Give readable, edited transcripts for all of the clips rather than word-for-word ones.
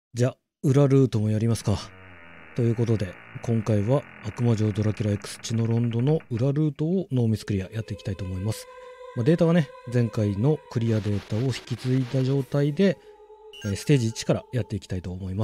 じゃあ、裏ルートもやりますか。ということで、今回は悪魔城ドラキュラ X 血のロンドの裏ルートをノーミスクリアやっていきたいと思います。データはね、前回のクリアデータを引き継いだ状態で、ステージ1からやっていきたいと思います。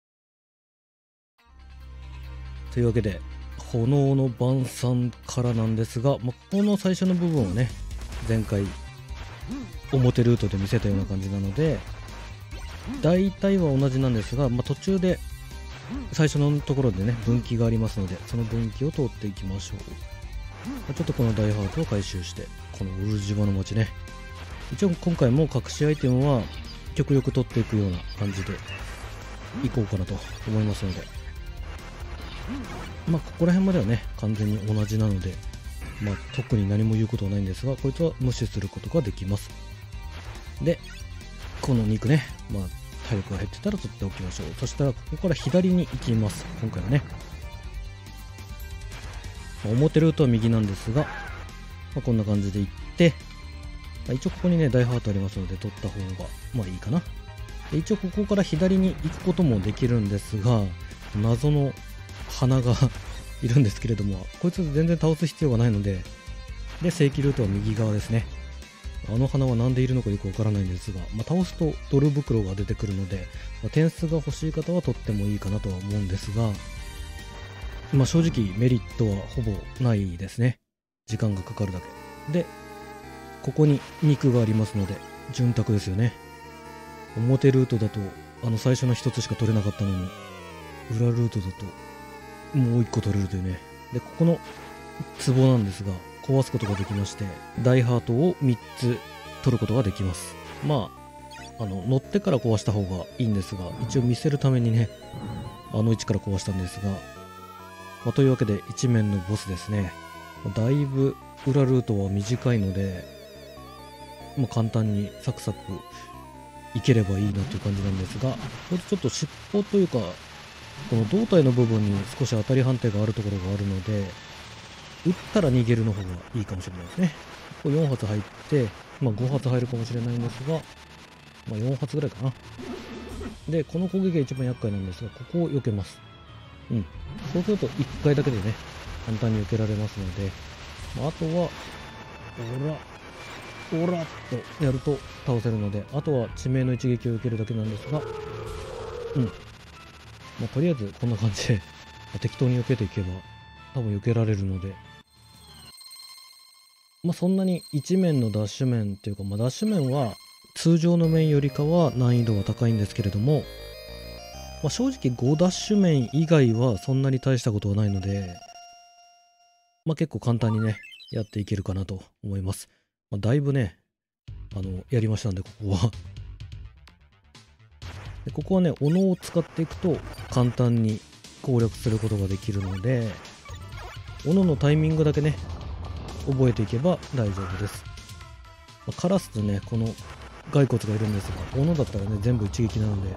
というわけで、炎の晩餐からなんですが、この最初の部分をね、前回表ルートで見せたような感じなので、大体は同じなんですが、途中で最初のところでね分岐がありますので、その分岐を通っていきましょう。ちょっとこの大ハートを回収して、このウルジバの街ね、一応今回も隠しアイテムは極力取っていくような感じでいこうかなと思いますので、ここら辺まではね完全に同じなので、特に何も言うことはないんですが、こいつは無視することができます。でこの肉ね、体力が減ってたら取っておきましょう。そしたらここから左に行きます。今回はね、表ルートは右なんですが、こんな感じで行って、一応ここにね大ハートありますので取った方がいいかな。で一応ここから左に行くこともできるんですが、謎の花がいるんですけれども、こいつ全然倒す必要がないので、正規ルートは右側ですね。あの花は何でいるのかよくわからないんですが、倒すとドル袋が出てくるので、点数が欲しい方は取ってもいいかなとは思うんですが、正直メリットはほぼないですね。時間がかかるだけで、ここに肉がありますので潤沢ですよね。表ルートだと最初の1つしか取れなかったのに、裏ルートだともう1個取れるというね。でここの壺なんですが、壊すことができまして、大ハートを3つ取ることができます。乗ってから壊した方がいいんですが、一応見せるためにねあの位置から壊したんですが、というわけで1面のボスですね。だいぶ裏ルートは短いので、簡単にサクサクいければいいなという感じなんですが、これちょっと尻尾というかこの胴体の部分に少し当たり判定があるところがあるので、撃ったら逃げるの方がいいかもしれないですね。ここ4発入って、5発入るかもしれないんですが、4発ぐらいかな。でこの攻撃が一番厄介なんですが、ここを避けます。そうすると1回だけでね簡単に避けられますので、あとはオラッとやると倒せるので、あとは致命の一撃を受けるだけなんですが、とりあえずこんな感じで適当に避けていけば多分避けられるので、そんなに一面のダッシュ面っていうか、ダッシュ面は通常の面よりかは難易度は高いんですけれども、正直5ダッシュ面以外はそんなに大したことはないので、結構簡単にねやっていけるかなと思います。だいぶねやりましたんで、ここはでここはね斧を使っていくと簡単に攻略することができるので、斧のタイミングだけね覚えていけば大丈夫です。カラスとねこの骸骨がいるんですが、斧だったらね全部一撃なので、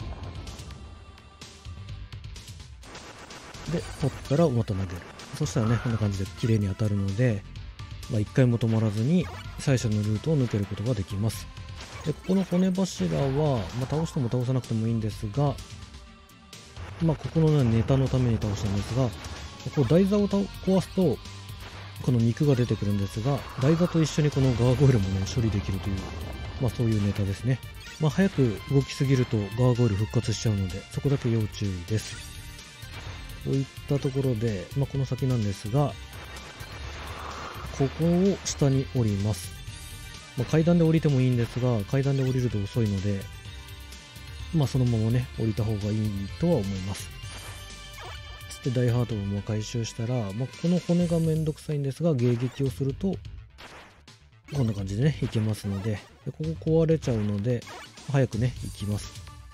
取ったらまた投げる。そしたらねこんな感じで綺麗に当たるので、一回も止まらずに最初のルートを抜けることができます。でここの骨柱は、倒しても倒さなくてもいいんですが、ここの、ネタのために倒したんですが、ここ台座を壊すとこの肉が出てくるんですが、台座と一緒にこのガーゴイルもね処理できるという、そういうネタですね。早く動きすぎるとガーゴイル復活しちゃうので、そこだけ要注意です。といったところで、この先なんですが、ここを下に降ります。階段で降りてもいいんですが、階段で降りると遅いので、そのままね降りた方がいいとは思います。そして大ハートも回収したら、この骨がめんどくさいんですが、迎撃をするとこんな感じでねいけますので、ここ壊れちゃうので早くね行きます。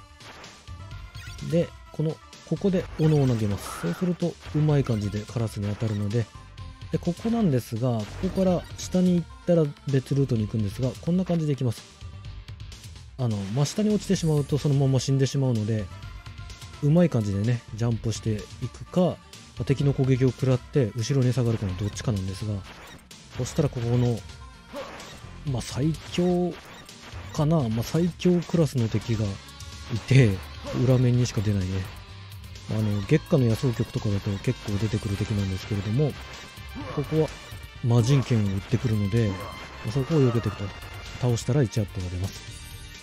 でここで斧を投げます。そうするとうまい感じでカラスに当たるので、ここなんですが、ここから下に行ったら別ルートに行くんですが、こんな感じで行きます。真下に落ちてしまうとそのまま死んでしまうので、うまい感じでねジャンプしていくか、敵の攻撃を食らって後ろに下がるかのどっちかなんですが、そしたらここの最強かな、最強クラスの敵がいて、 裏面にしか出ないね。月下の野草局とかだと結構出てくる敵なんですけれども、ここは魔人剣を打ってくるので、そこを避けていくと倒したら1アップが出ます。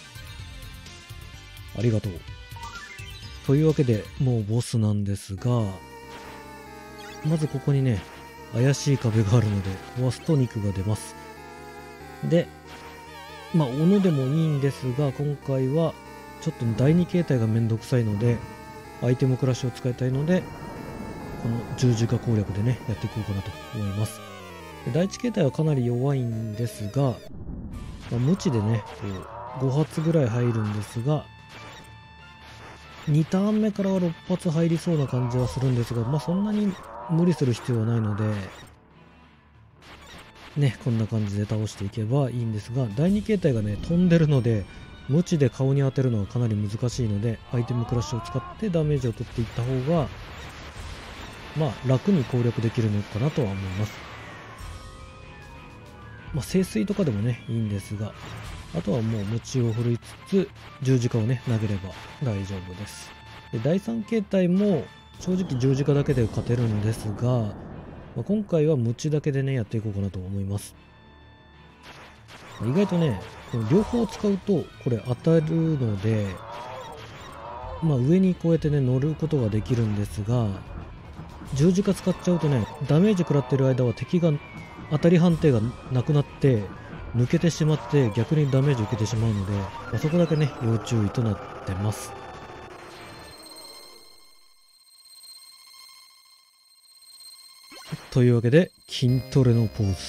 ありがとう。というわけでもうボスなんですが、まずここにね怪しい壁があるので壊すと肉が出ます。で斧でもいいんですが、今回はちょっと第2形態がめんどくさいのでアイテムクラッシュを使いたいので、この十字架攻略でねやっていこうかなと思います。で第1形態はかなり弱いんですが、無知でねこう5発ぐらい入るんですが、2ターン目からは6発入りそうな感じはするんですが、そんなに無理する必要はないのでね、こんな感じで倒していけばいいんですが、第2形態がね飛んでるので無知で顔に当てるのはかなり難しいので、アイテムクラッシュを使ってダメージを取っていった方が楽に攻略できるのかなとは思います。聖水とかでもねいいんですが、あとはもう鞭を振りつつ十字架をね投げれば大丈夫です。で第3形態も正直十字架だけで勝てるんですが、今回は鞭だけでねやっていこうかなと思います。意外とねこの両方使うとこれ当たるので、上にこうやってね乗ることができるんですが、十字架使っちゃうとねダメージ食らってる間は敵が当たり判定がなくなって抜けてしまって逆にダメージを受けてしまうので、そこだけね要注意となってます。というわけで筋トレのポーズ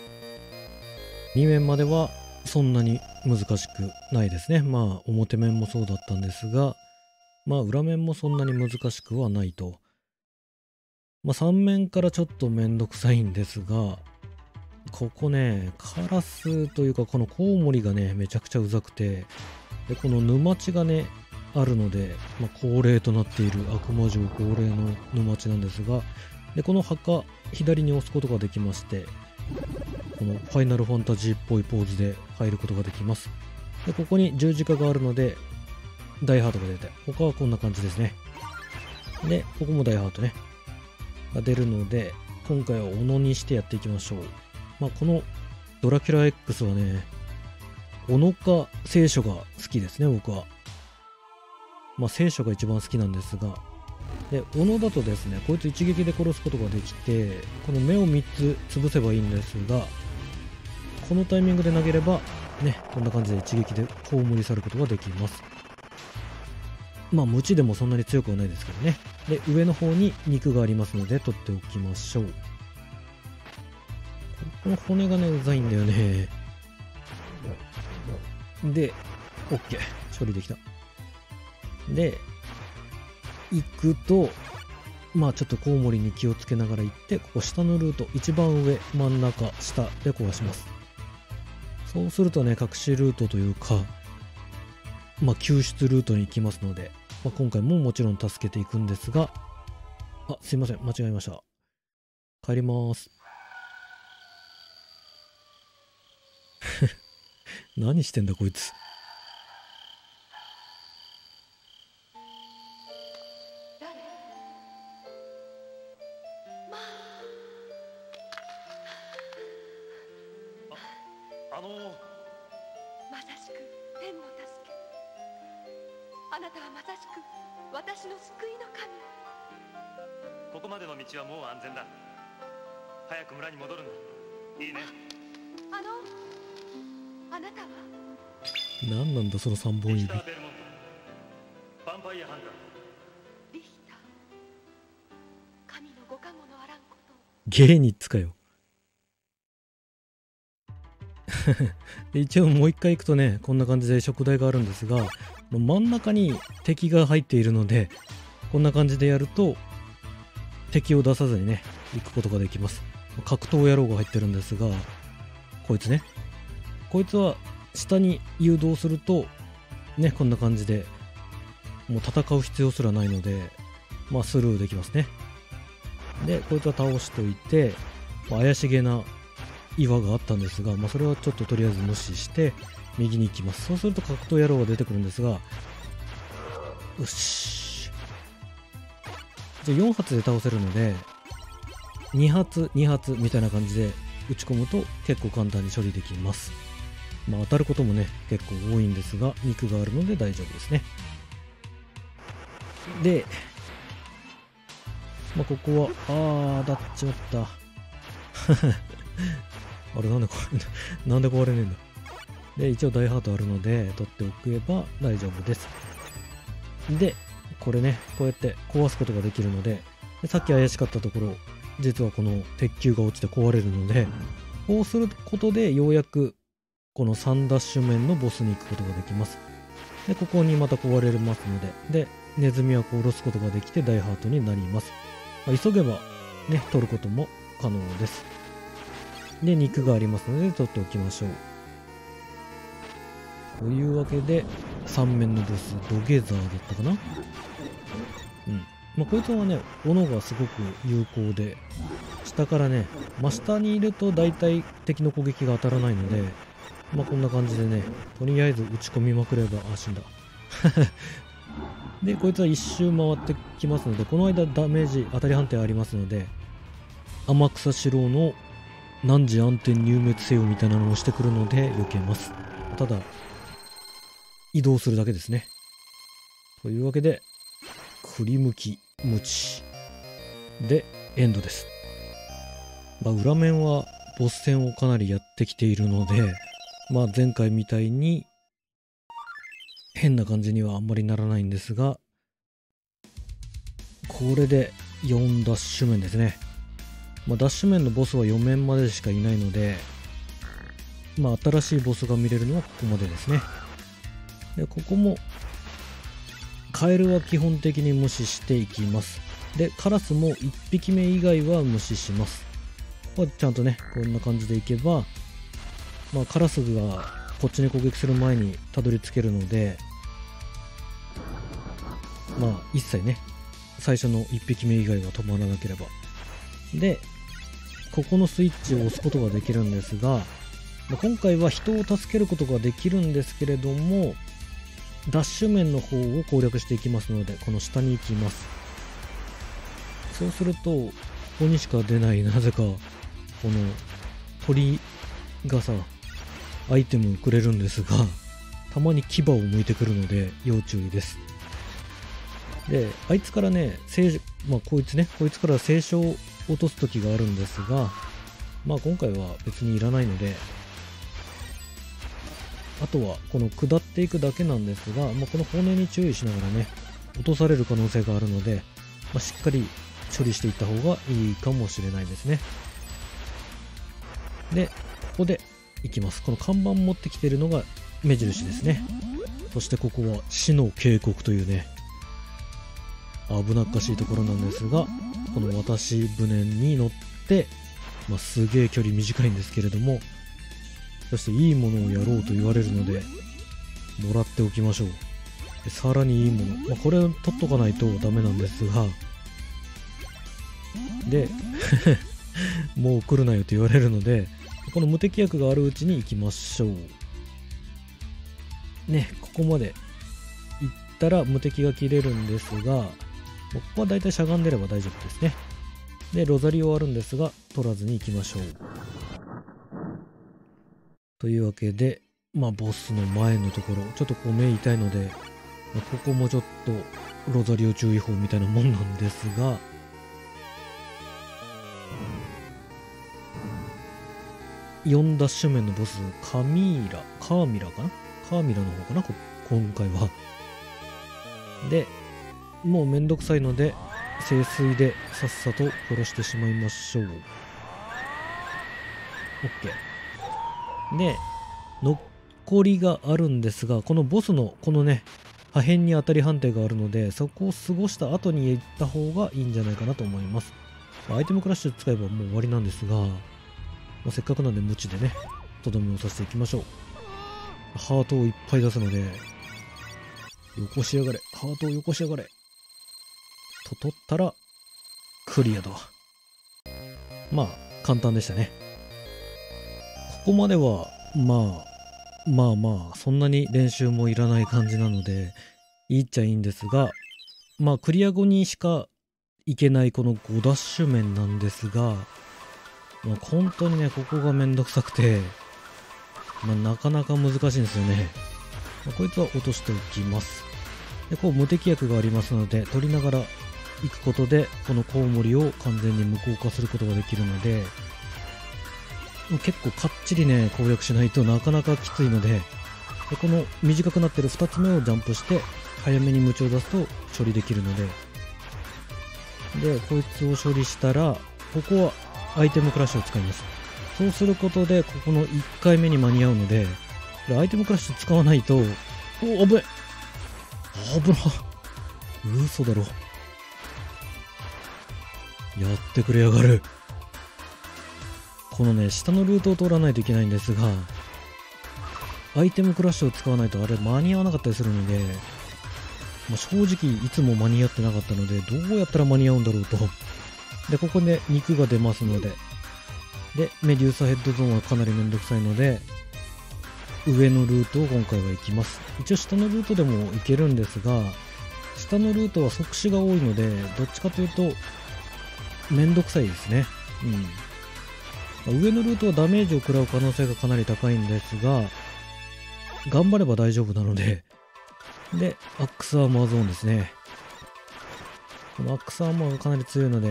2面まではそんなに難しくないですね。表面もそうだったんですが、裏面もそんなに難しくはないと。3面からちょっとめんどくさいんですが、ここねカラスというかこのコウモリがねめちゃくちゃうざくて、でこの沼地がねあるので、恒例となっている悪魔城恒例の沼地なんですが、でこの墓左に押すことができまして、このファイナルファンタジーっぽいポーズで入ることができます。でここに十字架があるので大ハートが出て、他はこんな感じですね。でここも大ハートねが出るので、今回は斧にしてやっていきましょう。このドラキュラ X はね斧か聖書が好きですね、僕は。聖書が一番好きなんですが、で斧だとですねこいつ一撃で殺すことができて、この目を3つ潰せばいいんですが、このタイミングで投げればねこんな感じで一撃で葬り去ることができます。無知でもそんなに強くはないですけどね。で上の方に肉がありますので取っておきましょう。この骨がねうざいんだよね。で OK 処理できた。で行くとちょっとコウモリに気をつけながら行って、ここ下のルート一番上真ん中下で壊します。そうするとね隠しルートというか救出ルートに行きますので、今回ももちろん助けていくんですが、すいません間違えました。帰ります。何してんだこいつ。 まさしく天の助け。あなたはまさしく私の救いの神。 ここまでの道はもう安全だ。早く村に戻るんだ。いいね。 あなたは何なんだその3本指。 ヴァンパイアハンター。 リヒター、神のご加護のあらんこと。 ゲイニッツかよ。で一応もう一回行くとねこんな感じで食台があるんですが、真ん中に敵が入っているので、こんな感じでやると敵を出さずにね行くことができます。格闘野郎が入ってるんですが、こいつね、こいつは下に誘導するとねこんな感じでもう戦う必要すらないのでスルーできますね。でこいつは倒しといて、怪しげな岩があったんですが、それはちょっととりあえず無視して右に行きます。そうすると格闘野郎が出てくるんですが、 よし。じゃあ4発で倒せるので、2発2発みたいな感じで打ち込むと結構簡単に処理できます。まあ当たることもね結構多いんですが、肉があるので大丈夫ですね。で、まあここは当たっちまったあれなんでなんで壊れねえんだ。で一応大ハートあるので取っておけば大丈夫です。でこれね、こうやって壊すことができるので、さっき怪しかったところ、実はこの鉄球が落ちて壊れるので、こうすることでようやくこの3ダッシュ面のボスに行くことができます。でここにまた壊れますので、ネズミはこう下ろすことができて大ハートになります。まあ、急げばね取ることも可能です。で肉がありますので取っておきましょう。というわけで3面のボスドゲザーだったかな。まあ、こいつはね斧がすごく有効で、下からね真下にいると大体敵の攻撃が当たらないので、まあこんな感じでねとりあえず打ち込みまくれば、死んだでこいつは一周回ってきますので、この間ダメージ当たり判定ありますので、天草四郎の汝暗転入滅せよみたいなのをしてくるので避けます。ただ移動するだけですね。というわけで振り向き無知でエンドです。まあ、裏面はボス戦をかなりやってきているので、まあ前回みたいに変な感じにはあんまりならないんですが、これで4ダッシュ面ですね。まあ、ダッシュ面のボスは4面までしかいないので、まあ新しいボスが見れるのはここまでですね。でここもカエルは基本的に無視していきます。でカラスも1匹目以外は無視します。ちゃんとねこんな感じでいけば、まあ、カラスがこっちに攻撃する前にたどり着けるので、まあ一切ね最初の1匹目以外は止まらなければ。でここのスイッチを押すことができるんですが、今回は人を助けることができるんですけれども、ダッシュ面の方を攻略していきますので、この下に行きます。そうするとここにしか出ない、なぜかこの鳥がさアイテムをくれるんですが、たまに牙を向いてくるので要注意です。であいつからねこいつから聖書を落とす時があるんですが、まあ今回は別にいらないので、あとはこの下っていくだけなんですが、この骨に注意しながらね落とされる可能性があるので、しっかり処理していった方がいいかもしれないですね。でここで行きます。この看板持ってきているのが目印ですね。そしてここは死の警告というね危なっかしいところなんですが、この渡し船に乗って、すげえ距離短いんですけれども、そしていいものをやろうと言われるのでもらっておきましょう。でさらにいいもの、これを取っとかないとダメなんですが、でもう来るなよと言われるので、この無敵薬があるうちに行きましょうね。ここまで行ったら無敵が切れるんですが、ここはだいたいしゃがんでれば大丈夫ですね。でロザリオあるんですが取らずに行きましょう。というわけでボスの前のところちょっと目痛いので、ここもちょっとロザリオ注意報みたいなもんなんですが、4ダッシュ面のボスカーミラの方かな今回は。でもうめんどくさいので聖水でさっさと殺してしまいましょう。 OK で残りがあるんですが、このボスのこのね破片に当たり判定があるので、そこを過ごした後に行った方がいいんじゃないかなと思います。アイテムクラッシュ使えばもう終わりなんですが、せっかくなんで無知でねとどめをさせていきましょう。ハートをいっぱい出すので、よこしやがれ、ハートをよこしやがれと取ったらクリアだ。簡単でしたね。ここまではそんなに練習もいらない感じなので、 いいっちゃいいんですが、まあクリア後にしか行けないこの5ダッシュ面なんですが、まあ、本当にねここがめんどくさくて、まあ、なかなか難しいんですよね。まあ、こいつは落としておきます。でこう無敵薬がありますので取りながら行くことでこのコウモリを完全に無効化することができるので、結構かっちりね攻略しないとなかなかきついので、この短くなってる2つ目をジャンプして早めにムチを出すと処理できるので、こいつを処理したらここはアイテムクラッシュを使います。そうすることでここの1回目に間に合うので、これアイテムクラッシュ使わないと、お危ない危な、嘘だろ、やってくれやがる。このね下のルートを通らないといけないんですが、アイテムクラッシュを使わないとあれ間に合わなかったりするので、まあ、正直いつも間に合ってなかったので、どうやったら間に合うんだろうと。でここで肉が出ますので、でメデューサヘッドゾーンはかなりめんどくさいので上のルートを今回は行きます。一応下のルートでも行けるんですが、下のルートは即死が多いのでどっちかというとめんどくさいですね。上のルートはダメージを食らう可能性がかなり高いんですが、頑張れば大丈夫なので、でアックスアーマーゾーンですね。このアックスアーマーがかなり強いので、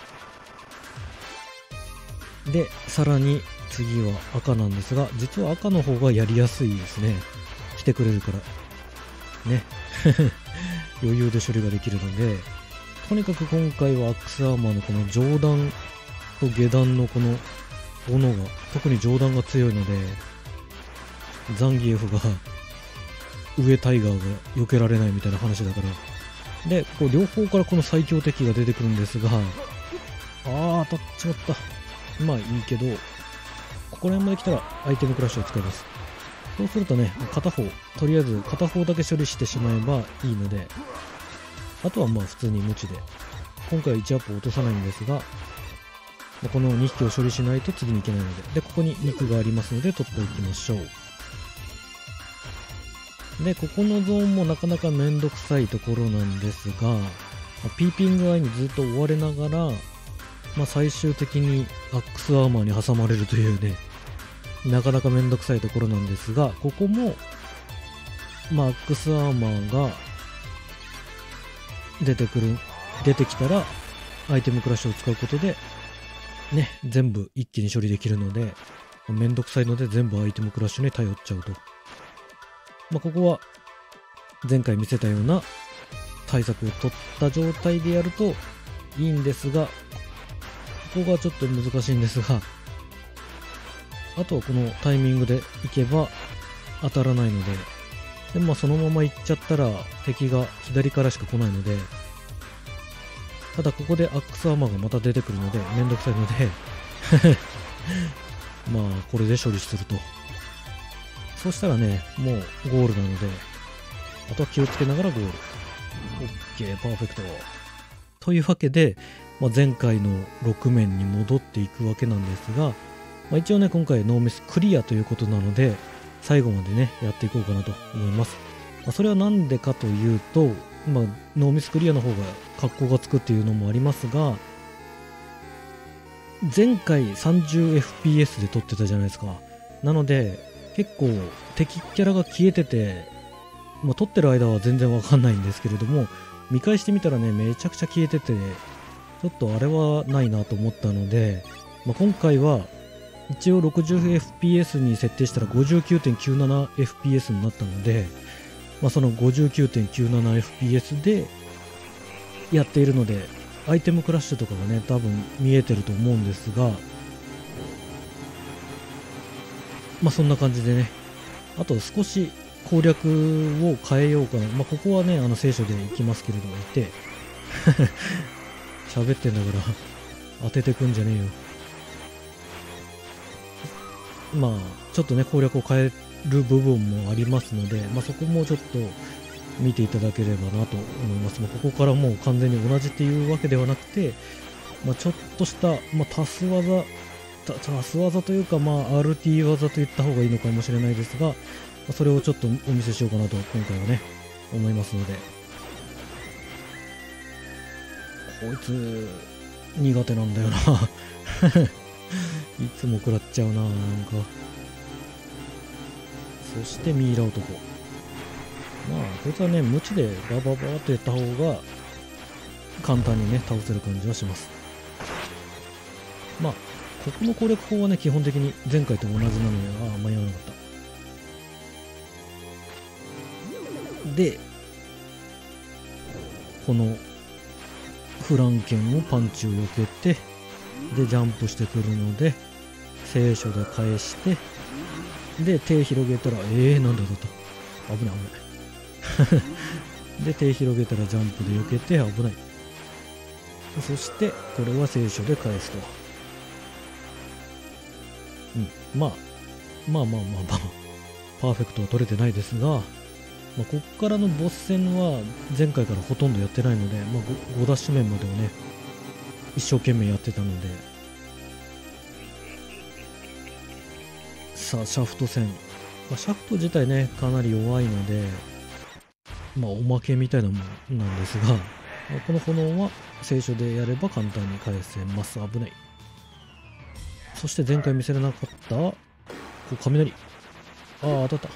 でさらに次は赤なんですが、実は赤の方がやりやすいですね。来てくれるからね余裕で処理ができるので、とにかく今回はアックスアーマーのこの上段と下段のこの斧が、特に上段が強いので、ザンギエフが上タイガーが避けられないみたいな話だから。でこう両方からこの最強敵が出てくるんですが、当たっちまった。まあいいけど、ここら辺まで来たらアイテムクラッシュを使います。そうするとね、片方、とりあえず片方だけ処理してしまえばいいので、あとはまあ普通に無知で、今回は1アップ落とさないんですが、この2匹を処理しないと次に行けないので、ここに肉がありますので取っておきましょう。でここのゾーンもなかなかめんどくさいところなんですが、ピーピングアイにずっと追われながら、最終的にアックスアーマーに挟まれるというね、なかなかめんどくさいところなんですが、ここも、アックスアーマーが出てきたらアイテムクラッシュを使うことでね、全部一気に処理できるので、めんどくさいので全部アイテムクラッシュに頼っちゃうと。ここは前回見せたような対策を取った状態でやるといいんですが、ここがちょっと難しいんですが、あとはこのタイミングでいけば当たらないので、そのまま行っちゃったら敵が左からしか来ないので、ただここでアックスアーマーがまた出てくるのでめんどくさいのでこれで処理すると。そしたらね、もうゴールなので、あとは気をつけながらゴール。OK、パーフェクト。というわけで、前回の6面に戻っていくわけなんですが、一応ね、今回ノーミスクリアということなので、最後までね、やっていこうかなと思います。それはなんでかというと、ノーミスクリアの方が格好がつくっていうのもありますが、前回 30fps で撮ってたじゃないですか。なので、結構敵キャラが消えてて、撮ってる間は全然わかんないんですけれども、見返してみたらね、めちゃくちゃ消えてて、ちょっとあれはないなと思ったので、今回は一応 60fps に設定したら 59.97fps になったので、その 59.97fps でやっているので、アイテムクラッシュとかがね、多分見えてると思うんですが、そんな感じでね、あと少し攻略を変えようかな。ここはね、聖書でいきますけれども、いて、喋ってんだから当ててくんじゃねえよ。ちょっとね、攻略を変える部分もありますので、そこもちょっと見ていただければなと思います。ここからもう完全に同じっていうわけではなくて、ちょっとした、足す技というか、RT 技と言った方がいいのかもしれないですが、それをちょっとお見せしようかなと、今回はね、 思いますので。こいつ苦手なんだよな。いつも食らっちゃうな、なんか。そしてミイラ男。まあこいつはね、無知でバババーっとやった方が簡単にね倒せる感じはします。まあここの攻略法はね、基本的に前回と同じなので、迷わなかった。で、このフランケンをパンチを避けて、でジャンプしてくるので聖書で返して、で手広げたらなんで当たった、危ない危ないで手広げたらジャンプで避けて危ない。そしてこれは聖書で返すと。まあパーフェクトは取れてないですが、こっからのボス戦は前回からほとんどやってないので、5ダッシュ面までをね一生懸命やってたので。さあシャフト戦、シャフト自体ねかなり弱いので、おまけみたいなもんなんですが、この炎は聖書でやれば簡単に返せます。危ない。そして前回見せれなかった雷、当たった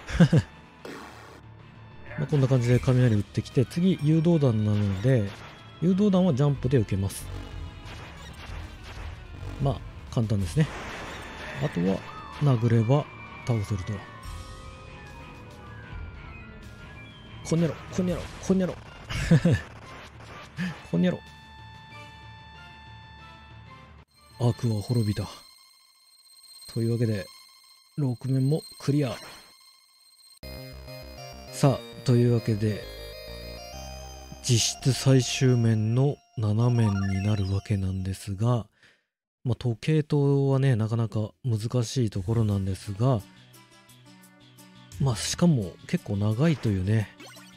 こんな感じで雷打ってきて、次誘導弾なので、誘導弾はジャンプで受けます。簡単ですね。あとは殴れば倒せると。こんにゃろこんにゃろこんにゃろこんにゃろ。悪は滅びた。というわけで6面もクリア。さあというわけで実質最終面の7面になるわけなんですが、時計塔はねなかなか難しいところなんですが、しかも結構長いというね、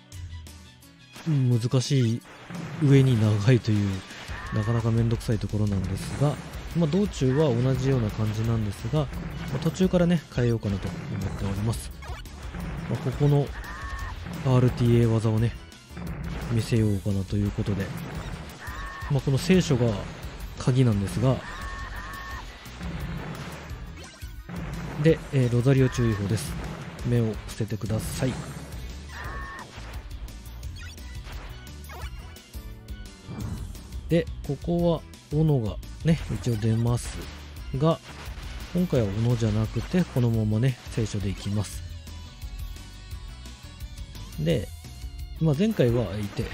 難しい上に長いというなかなかめんどくさいところなんですが、道中は同じような感じなんですが、途中からね変えようかなと思っております。ここの RTA 技をね見せようかなということで、この聖書が鍵なんですが、で、ロザリオ注意報です。目を捨ててください。でここは斧がね一応出ますが、今回は斧じゃなくてこのままね聖書でいきます。で、前回は相手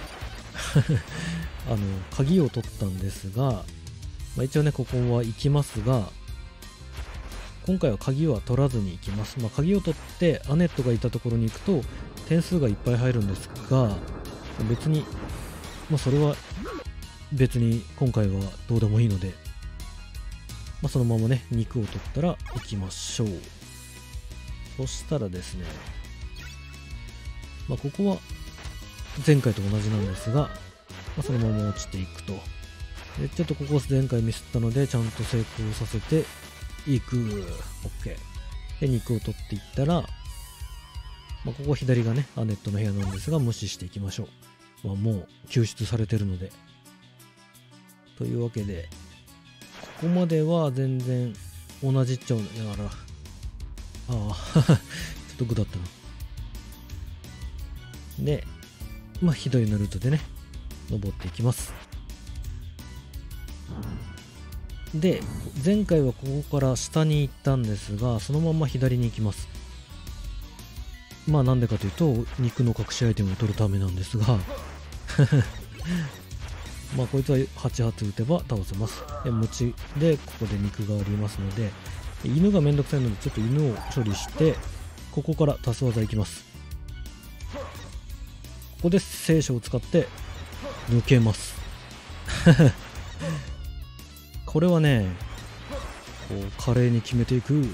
鍵を取ったんですが、一応ねここは行きますが、今回は鍵は取らずに行きます。鍵を取ってアネットがいたところに行くと点数がいっぱい入るんですが、別にそれは別に今回はどうでもいいので、そのままね肉を取ったら行きましょう。そしたらですね、ここは前回と同じなんですが、そのまま落ちていくと。でちょっとここ前回ミスったのでちゃんと成功させていく。 OK で肉を取っていったら、ここ左がねアネットの部屋なんですが、無視していきましょう。もう救出されてるので。というわけでここまでは全然同じっちゃうながら、ちょっとグだったな。で左のルートでね登っていきます。で前回はここから下に行ったんですが、そのまま左に行きます。なんでかというと肉の隠しアイテムを取るためなんですがこいつは8発撃てば倒せます。で無知でここで肉がありますので、犬がめんどくさいのでちょっと犬を処理して、ここから足す技いきます。ここで聖書を使って抜けますこれはねこう華麗に決めていく。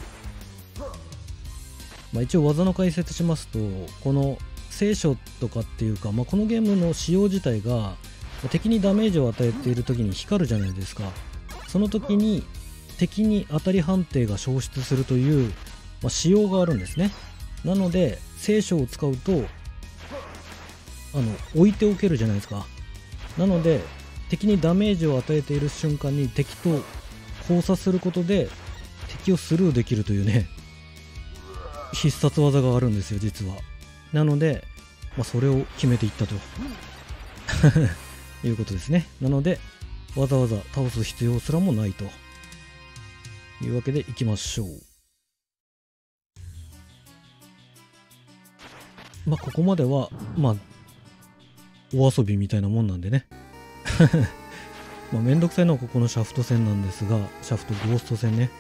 一応技の解説しますと、この聖書とかっていうか、このゲームの仕様自体が敵にダメージを与えている時に光るじゃないですか。その時に敵に当たり判定が消失するという、仕様があるんですね。なので聖書を使うと置いておけるじゃないですか。なので敵にダメージを与えている瞬間に敵と交差することで敵をスルーできるというね、必殺技があるんですよ実は。なので、それを決めていったということですね。なのでわざわざ倒す必要すらもないというわけでいきましょう。ここまではお遊びみたいなもんなんでねめんどくさいのはここのシャフト戦なんですが、シャフトゴースト戦ね。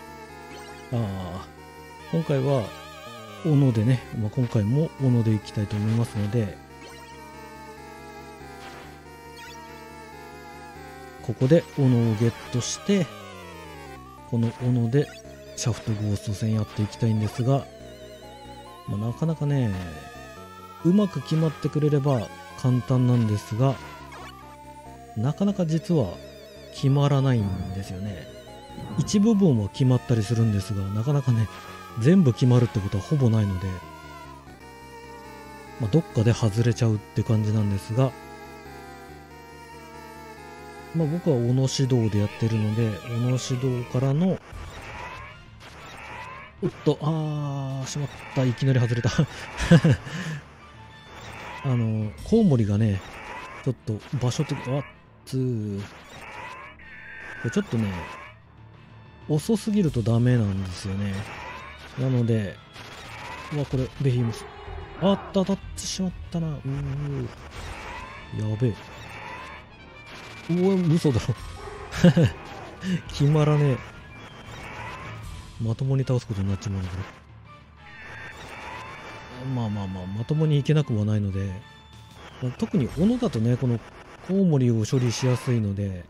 今回は斧でね、今回も斧でいきたいと思いますので、ここで斧をゲットして、この斧でシャフトゴースト戦やっていきたいんですが、なかなかね、うまく決まってくれれば簡単なんですが、なかなか実は決まらないんですよね。一部分は決まったりするんですが、なかなかね、全部決まるってことはほぼないので、どっかで外れちゃうって感じなんですが、僕は斧指導でやってるので、斧指導からの、しまった、いきなり外れたコウモリがね、ちょっと場所的、これちょっとね、遅すぎるとダメなんですよね。なので、これ、ベヒーモス。当たってしまったな。やべえ。嘘だろ。決まらねえ。まともに倒すことになっちまうのこれ。まともにいけなくもないので、特に斧だとね、このコウモリを処理しやすいので、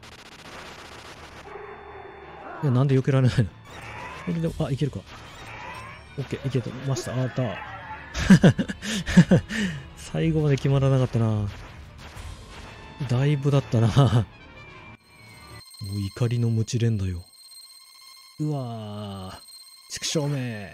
なんで避けられないの？これで、いけるか。オッケー、いけてました。最後まで決まらなかったな。だいぶだったな。もう怒りの無知連だよ。うわー、畜生め。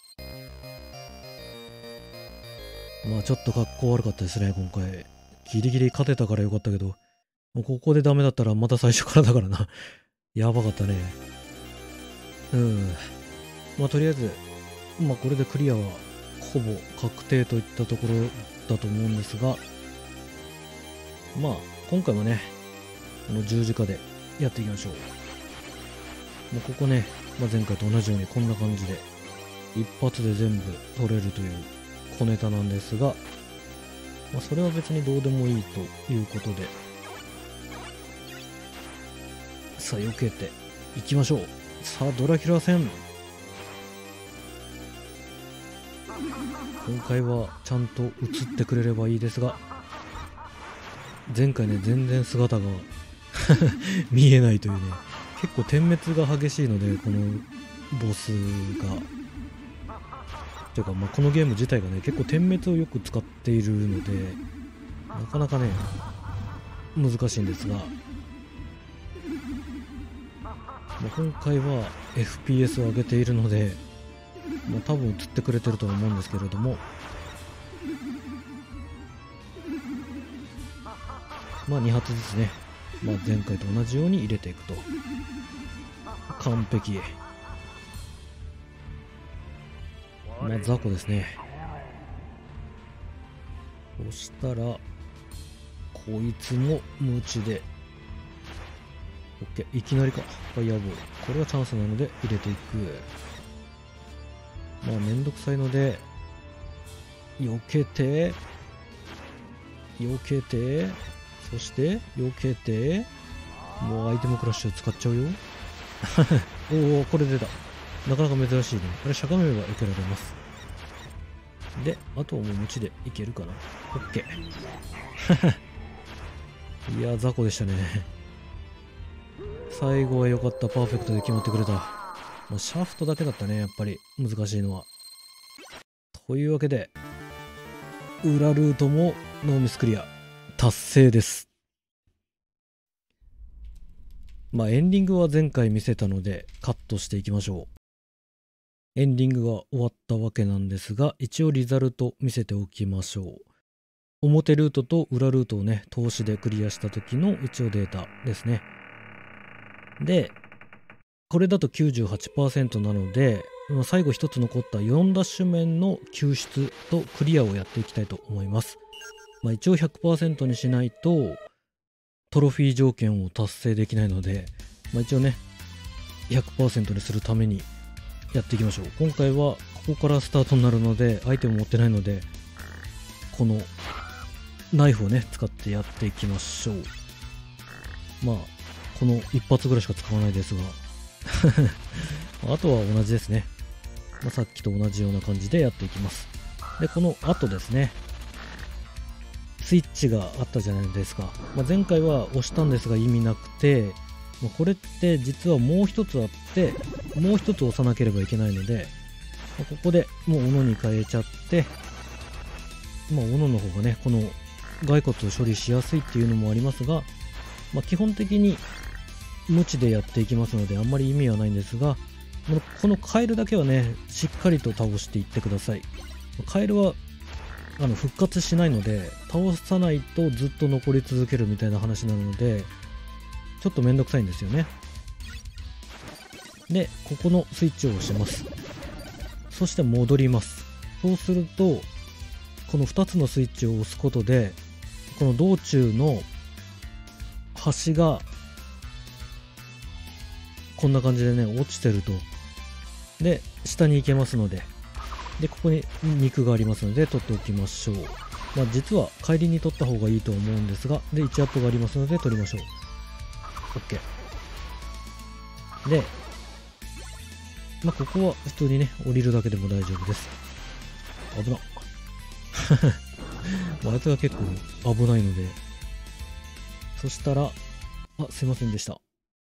ちょっと格好悪かったですね、今回。ギリギリ勝てたからよかったけど、もうここでダメだったらまた最初からだからな。やばかったね。とりあえず、これでクリアはほぼ確定といったところだと思うんですが、今回もね、十字架でやっていきましょう。ここね、前回と同じようにこんな感じで、一発で全部取れるという小ネタなんですが、それは別にどうでもいいということで、さあ、避けていきましょう。さあ、ドラキュラ戦。今回はちゃんと映ってくれればいいですが、前回ね、全然姿が見えないというね、結構点滅が激しいので、このボスが。というか、このゲーム自体がね、結構点滅をよく使っているので、なかなかね、難しいんですが、今回は FPS を上げているので、多分映ってくれてるとは思うんですけれども、2発ずつね、前回と同じように入れていくと。完璧。雑魚ですね。そしたら、こいつも無知で、OK。いきなりか。ファイヤーボール。これはチャンスなので入れていく。めんどくさいので、避けて、そして、避けて、もうアイテムクラッシュ使っちゃうよ。おお、これ出た。なかなか珍しいね。これ、しゃがめば避けられます。で、あとはもう無知でいけるかな。OK。いや、雑魚でしたね。最後は良かった。パーフェクトで決まってくれた。シャフトだけだったね、やっぱり。難しいのは。というわけで、裏ルートもノーミスクリア。達成です。エンディングは前回見せたのでカットしていきましょう。エンディングが終わったわけなんですが、一応リザルト見せておきましょう。 表ルートと裏ルートをね、通しでクリアした時の一応データですね。で、これだと 98% なので、最後一つ残った4ダッシュ面の救出とクリアをやっていきたいと思います。一応 100% にしないとトロフィー条件を達成できないので、一応ね 100% にするためにやっていきましょう。今回はここからスタートになるので、アイテム持ってないのでこのナイフをね使ってやっていきましょう。この一発ぐらいしか使わないですがあとは同じですね。さっきと同じような感じでやっていきます。で、この後ですね、スイッチがあったじゃないですか。前回は押したんですが意味なくて、これって実はもう一つあって、もう一つ押さなければいけないので、ここでもう斧に変えちゃって、斧の方がね、この骸骨を処理しやすいっていうのもありますが、基本的に無知でやっていきますのであんまり意味はないんですが、このカエルだけはねしっかりと倒していってください。カエルは復活しないので倒さないとずっと残り続けるみたいな話なのでちょっとめんどくさいんですよね。で、ここのスイッチを押します。そして戻ります。そうするとこの2つのスイッチを押すことでこの道中の端がこんな感じでね落ちてると、で下に行けますので、でここに肉がありますので取っておきましょう。実は帰りに取った方がいいと思うんですが、で1アップがありますので取りましょう。 OK で、ここは普通にね降りるだけでも大丈夫です。危なあいつが結構危ないので、そしたらすいませんでした。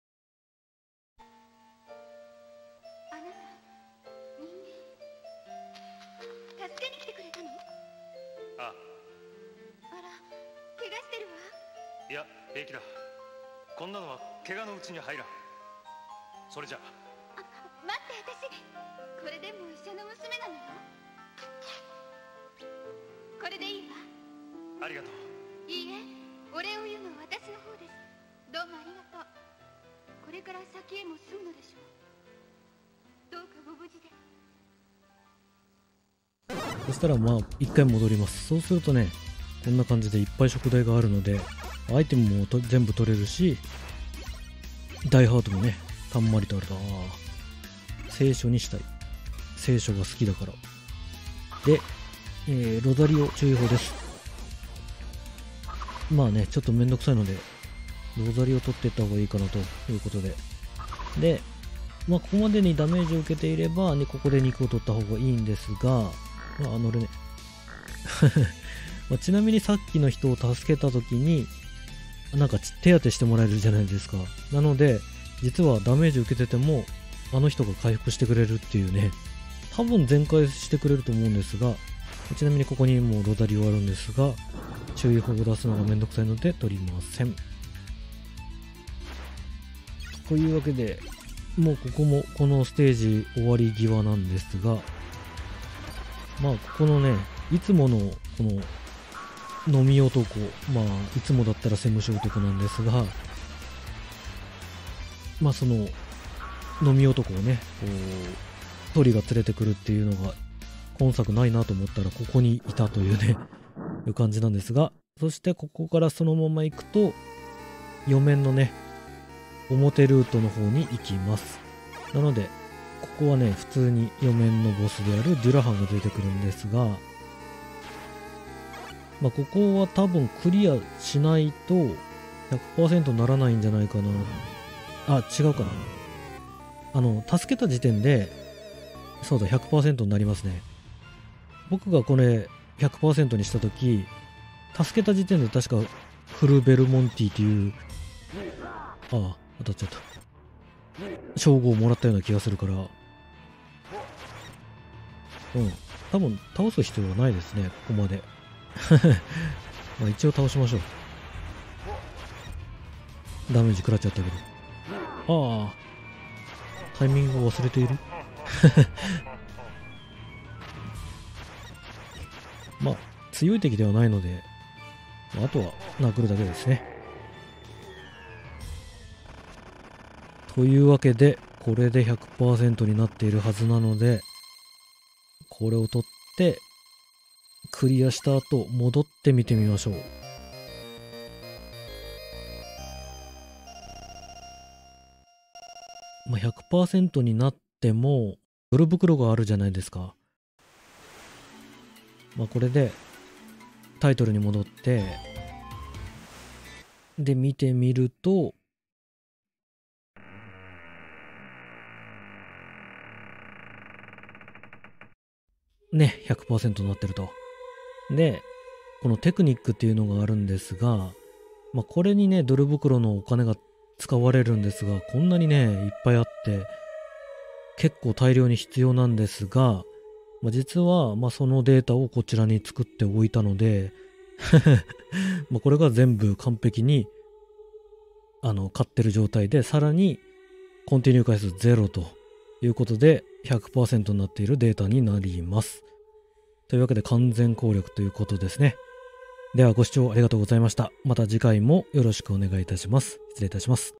いや、平気だ。こんなのは怪我のうちに入らん。それじゃ。 待って、私これでも医者の娘なのよ。これでいいわ。 ありがとう。 いいえ、お礼を言うのは私の方です。どうもありがとう。これから先へも住むのでしょう。どうかご無事で。 そしたら一回戻ります。そうするとねこんな感じでいっぱい食材があるのでアイテムも全部取れるし、ダイハートもねたんまりとあるな。聖書にしたい。聖書が好きだから。で、ロザリオ注意報です。ちょっとめんどくさいのでロザリオ取っていった方がいいかなということで、でここまでにダメージを受けていれば、ここで肉を取った方がいいんですが、乗るねちなみにさっきの人を助けた時に手当てしてもらえるじゃないですか。なので実はダメージ受けててもあの人が回復してくれるっていうね、多分全開してくれると思うんですが、ちなみにここにもうロザリオあるんですが注意報を出すのがめんどくさいので取りません。というわけでもうここもこのステージ終わり際なんですが、ここのねいつものこの飲み男、いつもだったらセムシ男なんですが、その飲み男をね鳥が連れてくるっていうのが今作ないなと思ったらここにいたというねいう感じなんですが、そしてここからそのまま行くと4面のね表ルートの方に行きます。なのでここはね普通に4面のボスであるデュラハンが出てくるんですが、ここは多分クリアしないと 100% ならないんじゃないかな。違うかな。助けた時点でそうだ 100% になりますね。僕がこれ 100% にした時助けた時点で確かフルベルモンティっていう当たっちゃった称号をもらったような気がするから、多分倒す必要はないですね、ここまで一応倒しましょう。ダメージ食らっちゃったけど、タイミングを忘れている強い敵ではないのであとは殴るだけですね。というわけで、これで 100% になっているはずなので、これを取って、クリアした後、戻って見てみましょう。100% になっても、ドル袋があるじゃないですか。これで、タイトルに戻って、で、見てみると、ね、100% になってると。で、このテクニックっていうのがあるんですが、これにね、ドル袋のお金が使われるんですが、こんなにね、いっぱいあって、結構大量に必要なんですが、実は、そのデータをこちらに作っておいたので、これが全部完璧に、買ってる状態で、さらに、コンティニュー回数0ということで、100% になっているデータになります。というわけで完全攻略ということですね。ではご視聴ありがとうございました。また次回もよろしくお願いいたします。失礼いたします。